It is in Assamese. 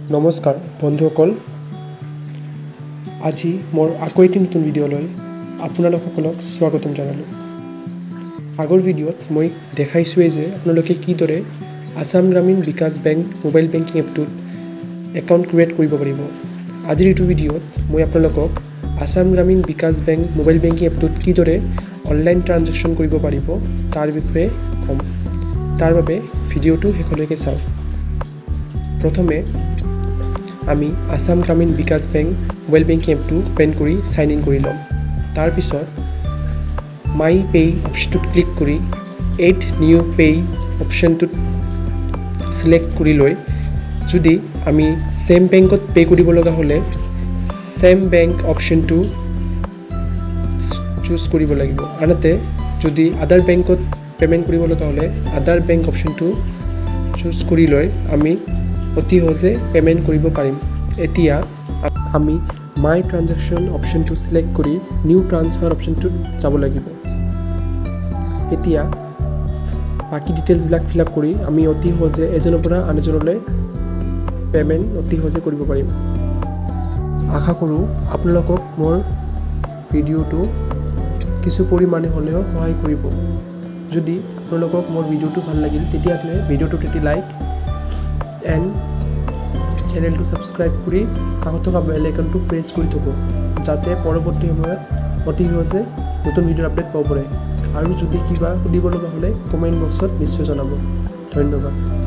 নমস্কাৰ বন্ধুসকল আজি মোৰ আকৌ এটি নতুন ভিডিঅ'লৈ আপোনালোকসকলক স্বাগতম জনালোঁ আগৰ ভিডিঅ'ত মই দেখাইছোঁৱেই যে আপোনালোকে কিদৰে Assam Gramin Vikash bank mobile banking এপটোত একাউণ্ট ক্ৰিয়েট কৰিব পাৰিব আজিৰ এইটো ভিডিঅ'ত মই আপোনালোকক Assam Gramin Vikash bank mobile banking এপটোত কিদৰে অনলাইন ট্ৰানজেকশ্যন কৰিব পাৰিব তাৰ বিষয়ে ক'ম তাৰ বাবে ভিডিঅ'টো শেষলৈকে চাওক প্ৰথমে আমি Assam Gramin Vikash bank mobile banking এপটো ওপেন কৰি সাইন ইন কৰি ল'ম তাৰ পিছত মাই পে অপশ্যনটোত ক্লিক কৰি এড নিউ পে অপশ্যনটোত সিলেক্ট কৰি লৈ যদি আমি সেম বেংকত পে কৰিব লগা হ'লে সেম বেংক অপশ্যনটো চুজ কৰিব লাগিব আনহাতে যদি আদাৰ বেংকত পেমেন্ট কৰিব লগা হ'লে আদাৰ বেংক অপশ্যনটো চুজ কৰি লৈ আমি অতি সহজে পেমেন্ট কৰিব পাৰিম এতিয়া আমি মাই ট্ৰানজেকশ্যন অপশ্যনটো সিলেক্ট কৰি নিউ ট্ৰান্সফাৰ অপশ্যনটোত যাব লাগিব এতিয়া বাকি ডিটেইলছবিলাক ফিল আপ কৰি আমি অতি সহজে এজনৰ পৰা আনজনলৈ পেমেন্ট অতি সহজে কৰিব পাৰিম আশা কৰোঁ আপোনালোকক মোৰ ভিডিঅ'টো কিছু পৰিমাণে হ'লেও সহায় কৰিব যদি আপোনালোকক মোৰ ভিডিঅ'টো ভাল লাগিল তেতিয়াহ'লে ভিডিঅ'টোত এটি লাইক এণ্ড চেনেলটো সাবস্ক্ৰাইব কৰি কাষত থকা বেল আইকনটো প্ৰেছ কৰি থ'ব যাতে পৰৱৰ্তী সময়ত অতি সহজে নতুন ভিডিঅ'ৰ আপডেট পাব পাৰে আৰু যদি কিবা সুধিব লগা হ'লে কমেণ্ট বক্সত নিশ্চয় জনাব ধন্যবাদ